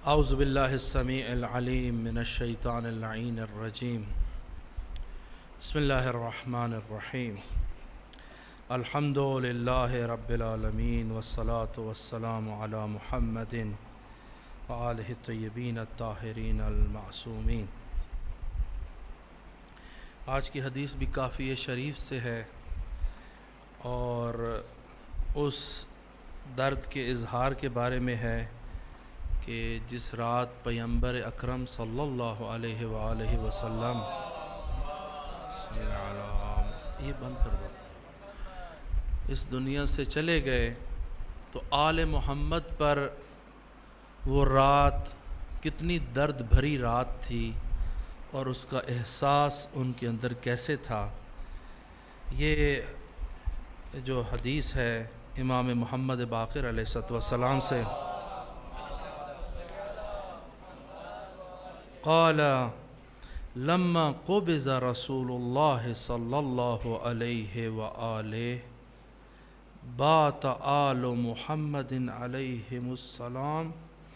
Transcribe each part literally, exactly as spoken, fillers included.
اعوذ باللہ السمیع العلیم من الشیطان اللعین الرجیم بسم اللہ الرحمن الرحیم الحمد للہ رب العالمین والصلاة والسلام علی محمد وآلہ الطیبین الطاہرین المعصومین۔ آج کی حدیث بھی کافی شریف سے ہے اور اس درد کے اظہار کے بارے میں ہے کہ جس رات پیغمبر اکرم صلی اللہ علیہ وآلہ وسلم یہ بند کر دو اس دنیا سے چلے گئے تو آل محمد پر وہ رات کتنی درد بھری رات تھی اور اس کا احساس ان کے اندر کیسے تھا۔ یہ جو حدیث ہے امام محمد باقر علیہ السلام سے، قال لما قبض رسول اللہ صلی اللہ علیہ وآلہ بات آل محمد علیہم السلام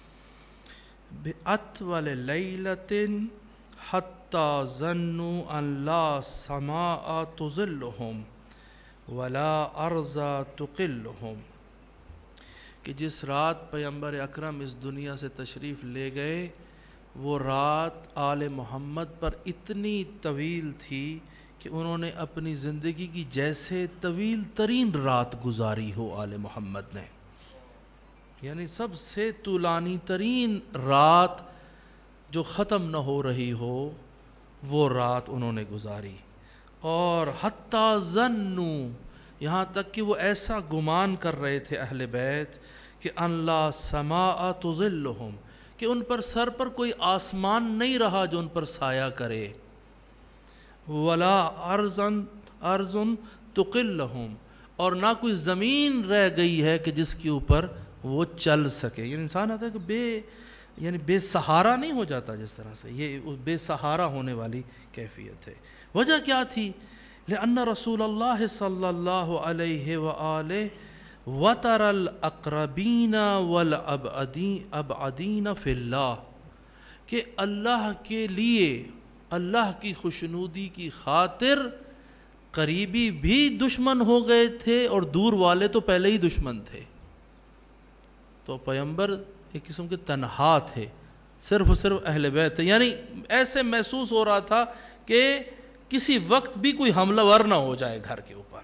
بأطول لیلۃ حتی ظنوا ان لا سماء تظلهم ولا ارض تقلهم، کہ جس رات پیغمبر اکرم اس دنیا سے تشریف لے گئے وہ رات آل محمد پر اتنی طویل تھی کہ انہوں نے اپنی زندگی کی جیسے طویل ترین رات گزاری ہو آل محمد نے، یعنی سب سے طولانی ترین رات جو ختم نہ ہو رہی ہو وہ رات انہوں نے گزاری۔ اور حتی ظنوا، یہاں تک کہ وہ ایسا گمان کر رہے تھے اہل بیت کہ ان لا سماء تظلهم، کہ ان پر سر پر کوئی آسمان نہیں رہا جو ان پر سایہ کرے، ولا ارض ارض تقلهم، اور نہ کوئی زمین رہ گئی ہے کہ جس کے اوپر وہ چل سکے۔ یعنی انسان آتا ہے کہ بے یعنی بے سہارا نہیں ہو جاتا، جس طرح سے یہ بے سہارا ہونے والی کیفیت ہے۔ وجہ کیا تھی؟ لأن رسول اللہ صلی اللہ علیہ وآلہ وَتَرَ الْأَقْرَبِينَ وَالْأَبْعَدِينَ فِي اللَّهِ، کہ اللہ کے لیے اللہ کی خوشنودی کی خاطر قریبی بھی دشمن ہو گئے تھے اور دور والے تو پہلے ہی دشمن تھے۔ تو پیغمبر ایک قسم کے تنہا تھے، صرف و صرف اہل بیت تھے، یعنی ایسے محسوس ہو رہا تھا کہ کسی وقت بھی کوئی حملہ ور نہ ہو جائے گھر کے اوپر۔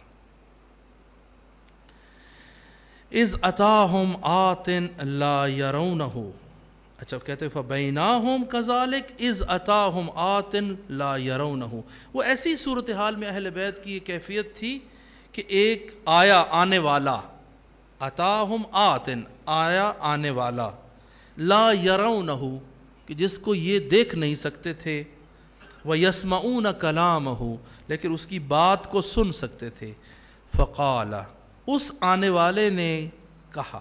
اذ اتاہم آت لا یرونہ، اچھا کہتے ہیں فبیناہم کذالک اذ اتاہم آت لا یرونہ، وہ ایسی صورتحال میں اہل بیت کی یہ کیفیت تھی کہ ایک آیا آنے والا، اتاہم آت آیا آنے والا، لا یرونہ کہ جس کو یہ دیکھ نہیں سکتے تھے، وَيَسْمَعُونَ كَلَامَهُ لیکن اس کی بات کو سن سکتے تھے۔ فقال، اس آنے والے نے کہا،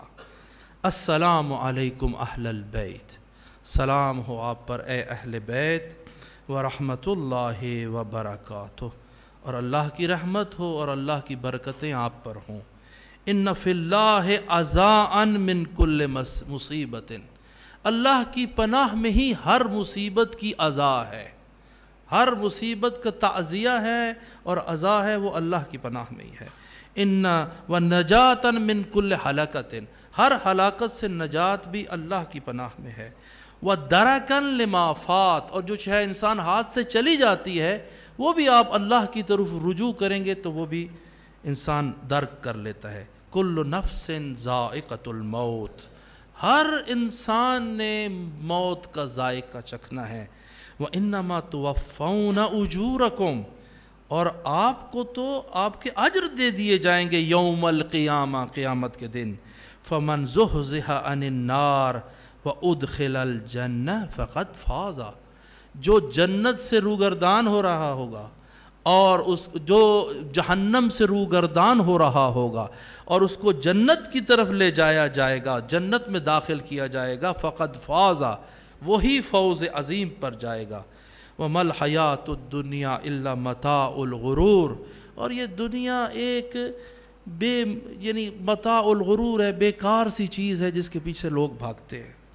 السلام علیکم اہل البیت، سلام ہو آپ پر اے اہل بیت، ورحمت اللہ وبرکاتہ، اور اللہ کی رحمت ہو اور اللہ کی برکتیں آپ پر ہوں۔ ان فی اللہ عزاء من کل مصیبت، اللہ کی پناہ میں ہی ہر مصیبت کی عزا ہے، ہر مصیبت کا تعزیہ ہے اور عزا ہے وہ اللہ کی پناہ میں ہی ہے۔ ان ونجاتا من کل ہلاکت، ہر ہلاکت سے نجات بھی اللہ کی پناہ میں ہے۔ ودرکا لما فات، اور جو چاہے انسان ہاتھ سے چلی جاتی ہے وہ بھی آپ اللہ کی طرف رجوع کریں گے تو وہ بھی انسان درک کر لیتا ہے۔ کل نفس ذائقۃ الموت، ہر انسان نے موت کا ذائقہ چکھنا ہے۔ وَإِنَّمَا تُوَفَّوْنَ أُجُورَكُمْ، اور آپ کو تو آپ کے اجر دے دیے جائیں گے یوم القیامہ، قیامت کے دن۔ فَمَنْ زُحْزِحَ عَنِ النَّارِ وَأُدْخِلَ الْجَنَّةَ فَقَدْ فَازَ، جو جنت سے روگردان ہو رہا ہوگا اور اس جو جہنم سے روگردان ہو رہا ہوگا اور اس کو جنت کی طرف لے جایا جائے گا، جنت میں داخل کیا جائے گا، فقد فاز، وہی فوز عظیم پر جائے گا۔ وَمَا الْحَيَاةُ الدُّنْيَا إِلَّا مَتَاعُ الْغُرُورِ، اور یہ دنیا ایک بے یعنی متاع الغرور ہے، بیکار سی چیز ہے جس کے پیچھے لوگ بھاگتے ہیں۔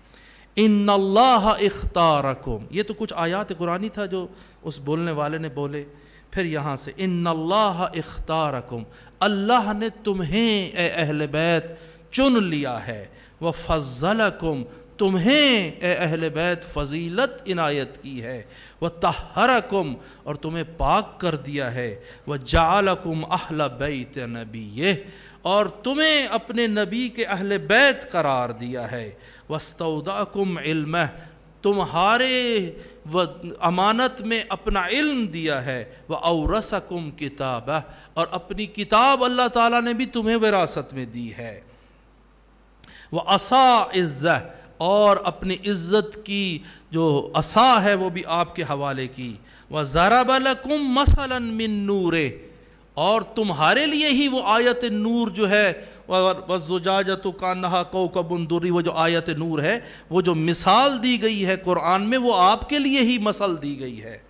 ان اللہ اختارکم، یہ تو کچھ آیات قرآنی تھا جو اس بولنے والے نے بولے. پھر یہاں سے ان اللہ اختارکم، اللہ نے تمہیں اے اہل بیت چن لیا ہے. وفضلکم، تمہیں اے اہل بیت فضیلت عنایت کی ہے. وطہرکم، اور تمہیں پاک کر دیا ہے. وجعلکم اہل بیت نبیہ، اور تمہیں اپنے نبی کے اہل بیت قرار دیا ہے. واستودعکم علمہ، تمہارے امانت میں اپنا علم دیا ہے. وَأَوْرَثَكُمْ کتابہ، اور اپنی کتاب اللہ تعالیٰ نے بھی تمہیں وراثت میں دی ہے. وَعَصَا عِزَّہ، اور اپنی عزت کی جو عصا ہے وہ بھی آپ کے حوالے کی. وَضَرَبَ لَكُمْ مَثَلًا مِّن نُورِهِ، اور تمہارے لیے ہی وہ آیت نور جو ہے، وَالزُّجَاجَةُ كَأَنَّهَا كَوْكَبٌ دُرِّ، وہ جو آیت نور ہے، وہ جو مثال دی گئی ہے قرآن میں، وہ آپ کے لیے ہی مثل دی گئی ہے.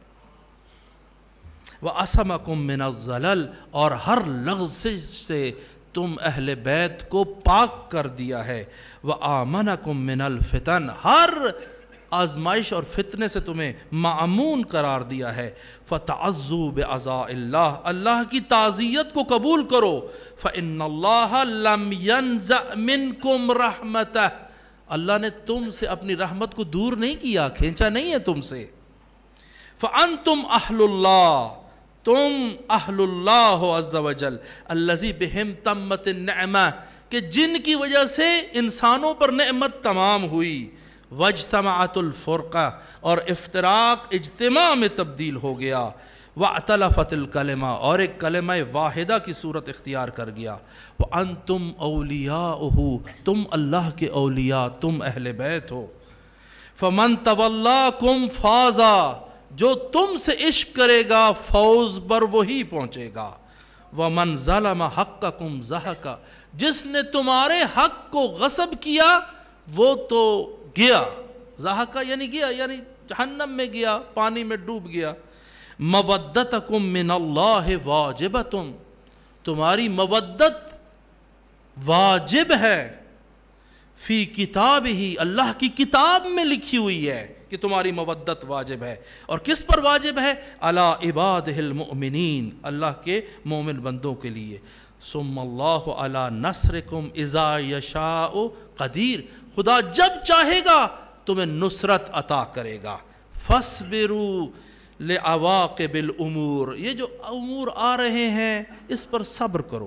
وَأَصَمَكُم مِّنَ الزَّلَلِ، اور ہر لغزش سے تم اہل بیت کو پاک کر دیا ہے. وَآمَنَكُم مِّنَ الْفِتَنِ، ہر آزمائش اور فتنے سے تمہیں معمون قرار دیا ہے. فَتَعَزُّوا بِعَزَاءِ اللَّهِ، اللہ کی تعزیت کو قبول کرو. فَإِنَّ اللَّهَ لَمْ يَنزَعْ مِنْكُمْ رَحْمَتَهُ، اللہ نے تم سے اپنی رحمت کو دور نہیں کیا، کھینچا نہیں ہے تم سے. فَأَنْتُمْ أَهْلُ اللَّهِ، تم اہل اللہ عز وجل، الذی بہم تمت النعمہ، کہ جن کی وجہ سے انسانوں پر نعمت تمام ہوئی. واجتمعت الفرقہ، اور افتراق اجتماع میں تبدیل ہو گیا. واختلفت الکلمہ، اور ایک کلمہ واحدہ کی صورت اختیار کر گیا. وانتم اولیاؤہ، تم اللہ کے اولیاء، تم اہل بیت ہو. فمن تولاکم فازا، جو تم سے عشق کرے گا فوز پر وہی پہنچے گا. ومن ظلم حقکم زحقا، جس نے تمہارے حق کو غصب کیا وہ تو گیا. زحقا یعنی گیا، یعنی جہنم میں گیا، پانی میں ڈوب گیا. مودتکم من اللہ واجبتم، تمہاری مودت واجب ہے. فی کتاب ہی، اللہ کی کتاب میں لکھی ہوئی ہے کہ تمہاری مودت واجب ہے. اور کس پر واجب ہے؟ علی عبادہ المؤمنین، اللہ کے مومن بندوں کے لیے. ثم اللہ علی نصرکم اذا یشاء قدیر، خدا جب چاہے گا تمہیں نصرت عطا کرے گا. فاصبروا لعواقب الامور، یہ جو امور آ رہے ہیں اس پر صبر کرو.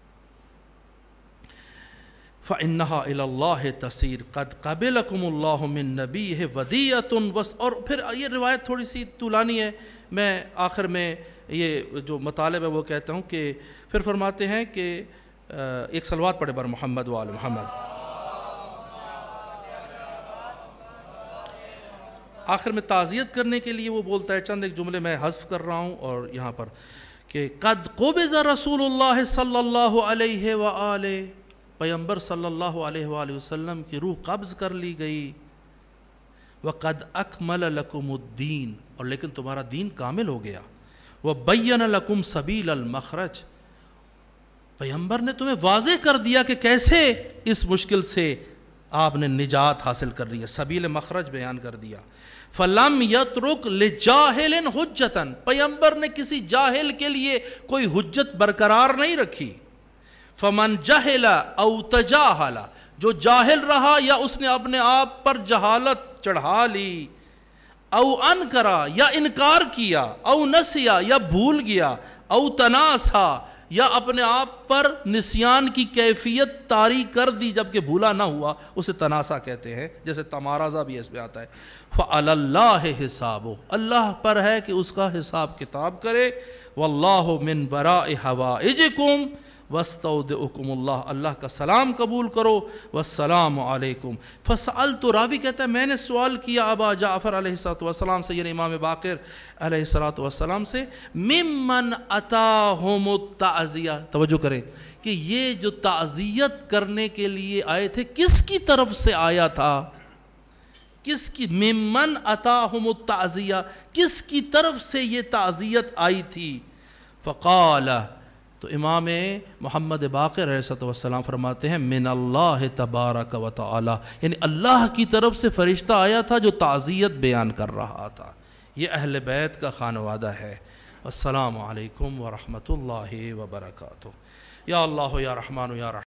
فَإِنَّهَا إِلَى اللَّهِ تَصِيرُ قَدْ قَبِلَكُمُ اللَّهُ مِن نَبِيِّهِ وَدِيَّةٌ. اور پھر یہ روایت تھوڑی سی طولانی ہے، میں آخر میں یہ جو مطالب ہے وہ کہتا ہوں کہ پھر فرماتے ہیں کہ ایک صلوات پڑھے بر محمد وآل محمد. آخر میں تعزیت کرنے کے لیے وہ بولتا ہے، چند ایک جملے میں حذف کر رہا ہوں اور یہاں پر، کہ قد قبض رسول اللہ صلی اللہ علیہ وآلہ، پیغمبر صلی اللہ علیہ وآلہ وسلم کی روح قبض کر لی گئی. وَقَدْ أَكْمَلَ لَكُمُ الدِّينَ، اور لیکن تمہارا دین کامل ہو گیا. وَبَيَّنَ لَكُمْ سَبِيلَ الْمَخْرَجِ، پیغمبر نے تمہیں واضح کر دیا کہ کیسے اس مشکل سے آپ نے نجات حاصل کر لی ہے، سبیل مخرج بیان کر دیا. فَلَمْ يَتْرُكْ لِجَاهِلٍ حُجَّةً، پیغمبر نے کسی جاہل کے لیے کوئی حجت برقرار نہیں رکھی. فمن جہل او تجاہل، جو جاہل رہا یا اس نے اپنے آپ پر جہالت چڑھا لی. او انکرا، یا انکار کیا. او نسیا، یا بھول گیا. او تناسا، یا اپنے آپ پر نسیان کی کیفیت طاری کر دی جبکہ بھولا نہ ہوا، اسے تناسا کہتے ہیں، جیسے تمارازہ بھی اس میں آتا ہے. فعلی اللہ حسابہ، اللہ پر ہے کہ اس کا حساب کتاب کرے. واللہ من وراء حوائجکم واستودعکم اللہ، اللہ کا سلام قبول کرو. والسلام علیکم. فسألت، راوی کہتا ہے میں نے سوال کیا ابا جعفر علیہ السلام سے، یعنی امام باقر علیہ السلام سے، ممن اتاہم التعزیہ، توجہ کریں کہ یہ جو تعزیت کرنے کے لیے آئے تھے کس کی طرف سے آیا تھا؟ کس کی؟ ممن اتاہم التعزیہ، کس کی طرف سے یہ تعزیت آئی تھی؟ فقال، تو امام محمد باقر علیہ السلام فرماتے ہیں من اللہ تبارک و تعالی، یعنی اللہ کی طرف سے فرشتہ آیا تھا جو تعزیت بیان کر رہا تھا۔ یہ اہل بیت کا خانوادہ ہے۔ السلام علیکم ورحمۃ اللہ وبرکاتہ۔ یا اللہ یا رحمان یا رحیم۔